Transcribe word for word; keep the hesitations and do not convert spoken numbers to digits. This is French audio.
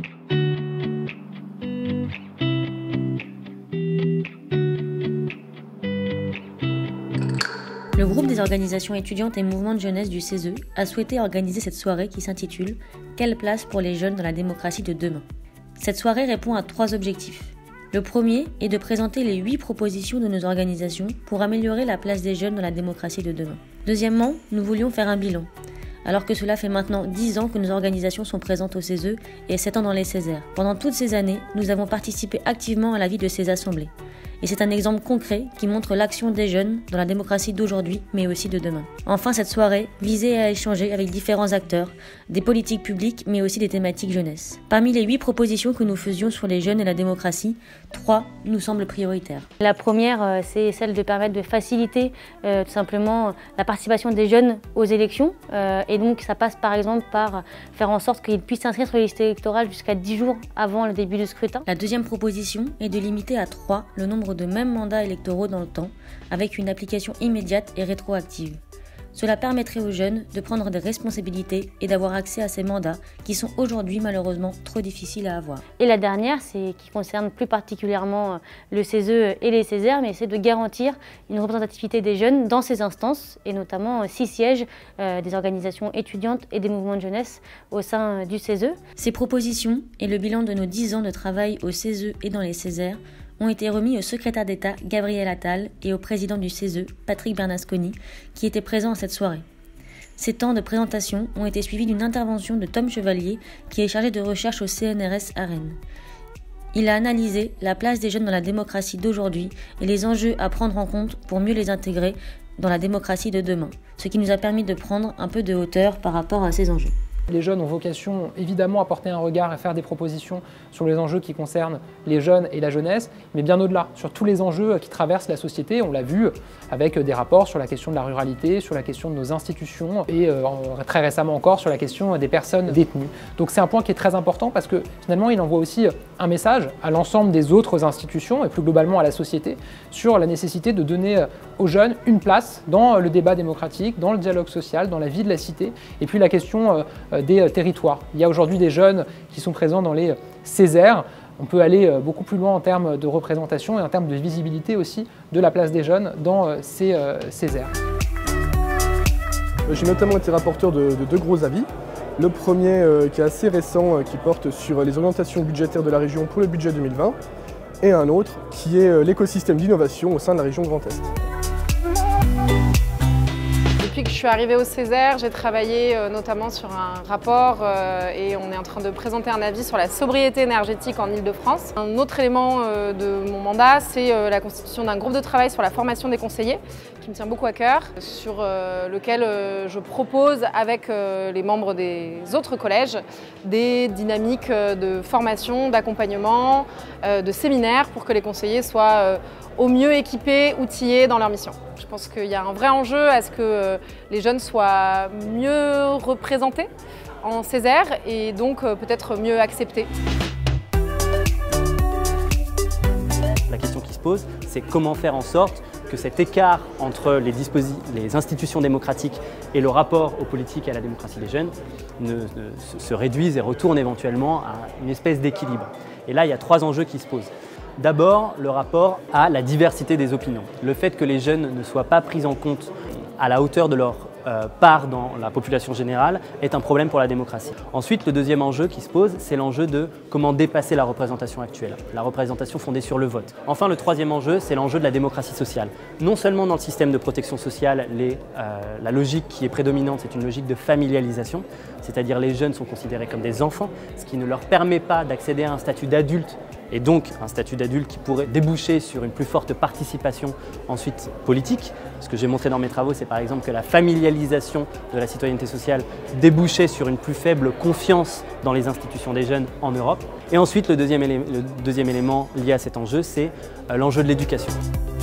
Le groupe des organisations étudiantes et mouvements de jeunesse du C E S E a souhaité organiser cette soirée qui s'intitule « Quelle place pour les jeunes dans la démocratie de demain ?» Cette soirée répond à trois objectifs. Le premier est de présenter les huit propositions de nos organisations pour améliorer la place des jeunes dans la démocratie de demain. Deuxièmement, nous voulions faire un bilan. Alors que cela fait maintenant dix ans que nos organisations sont présentes au C E S E et sept ans dans les Césaires. Pendant toutes ces années, nous avons participé activement à la vie de ces assemblées. Et c'est un exemple concret qui montre l'action des jeunes dans la démocratie d'aujourd'hui, mais aussi de demain. Enfin, cette soirée visait à échanger avec différents acteurs, des politiques publiques, mais aussi des thématiques jeunesse. Parmi les huit propositions que nous faisions sur les jeunes et la démocratie, trois nous semblent prioritaires. La première, c'est celle de permettre de faciliter euh, tout simplement la participation des jeunes aux élections. Euh, et donc, ça passe par exemple par faire en sorte qu'ils puissent s'inscrire sur les listes électorales jusqu'à dix jours avant le début du scrutin. La deuxième proposition est de limiter à trois le nombre de mêmes mandats électoraux dans le temps, avec une application immédiate et rétroactive. Cela permettrait aux jeunes de prendre des responsabilités et d'avoir accès à ces mandats qui sont aujourd'hui malheureusement trop difficiles à avoir. Et la dernière, c'est qui concerne plus particulièrement le C E S E et les Césaires, mais c'est de garantir une représentativité des jeunes dans ces instances, et notamment six sièges euh, des organisations étudiantes et des mouvements de jeunesse au sein du C E S E. Ces propositions et le bilan de nos dix ans de travail au C E S E et dans les Césaires ont été remis au secrétaire d'État Gabriel Attal et au président du C E S E, Patrick Bernasconi, qui était présent à cette soirée. Ces temps de présentation ont été suivis d'une intervention de Tom Chevalier, qui est chargé de recherche au C N R S à Rennes. Il a analysé la place des jeunes dans la démocratie d'aujourd'hui et les enjeux à prendre en compte pour mieux les intégrer dans la démocratie de demain, ce qui nous a permis de prendre un peu de hauteur par rapport à ces enjeux. Les jeunes ont vocation évidemment à porter un regard et faire des propositions sur les enjeux qui concernent les jeunes et la jeunesse, mais bien au-delà, sur tous les enjeux qui traversent la société. On l'a vu avec des rapports sur la question de la ruralité, sur la question de nos institutions et euh, très récemment encore sur la question des personnes détenues. Donc c'est un point qui est très important parce que finalement il envoie aussi un message à l'ensemble des autres institutions et plus globalement à la société sur la nécessité de donner aux jeunes une place dans le débat démocratique, dans le dialogue social, dans la vie de la cité et puis la question euh, des territoires. Il y a aujourd'hui des jeunes qui sont présents dans les Césaires. On peut aller beaucoup plus loin en termes de représentation et en termes de visibilité aussi de la place des jeunes dans ces Césaires. J'ai notamment été rapporteur de, de deux gros avis. Le premier euh, qui est assez récent, euh, qui porte sur les orientations budgétaires de la région pour le budget deux mille vingt, et un autre qui est euh, l'écosystème d'innovation au sein de la région Grand Est. Depuis que je suis arrivée au Césaire, j'ai travaillé euh, notamment sur un rapport euh, et on est en train de présenter un avis sur la sobriété énergétique en Île-de-France. Un autre élément euh, de mon mandat, c'est euh, la constitution d'un groupe de travail sur la formation des conseillers, qui me tient beaucoup à cœur, sur euh, lequel euh, je propose avec euh, les membres des autres collèges des dynamiques euh, de formation, d'accompagnement, euh, de séminaires pour que les conseillers soient euh, au mieux équipés, outillés dans leur mission. Je pense qu'il y a un vrai enjeu à ce que les jeunes soient mieux représentés en Césaire et donc peut-être mieux acceptés. La question qui se pose, c'est comment faire en sorte que cet écart entre les, les institutions démocratiques et le rapport aux politiques et à la démocratie des jeunes ne, ne, se réduise et retourne éventuellement à une espèce d'équilibre. Et là, il y a trois enjeux qui se posent. D'abord, le rapport à la diversité des opinions. Le fait que les jeunes ne soient pas pris en compte à la hauteur de leur euh, part dans la population générale est un problème pour la démocratie. Ensuite, le deuxième enjeu qui se pose, c'est l'enjeu de comment dépasser la représentation actuelle, la représentation fondée sur le vote. Enfin, le troisième enjeu, c'est l'enjeu de la démocratie sociale. Non seulement dans le système de protection sociale, les, euh, la logique qui est prédominante, c'est une logique de familialisation, c'est-à-dire les jeunes sont considérés comme des enfants, ce qui ne leur permet pas d'accéder à un statut d'adulte et donc un statut d'adulte qui pourrait déboucher sur une plus forte participation ensuite politique. Ce que j'ai montré dans mes travaux, c'est par exemple que la familialisation de la citoyenneté sociale débouchait sur une plus faible confiance dans les institutions des jeunes en Europe. Et ensuite, le deuxième élément, le deuxième élément lié à cet enjeu, c'est l'enjeu de l'éducation.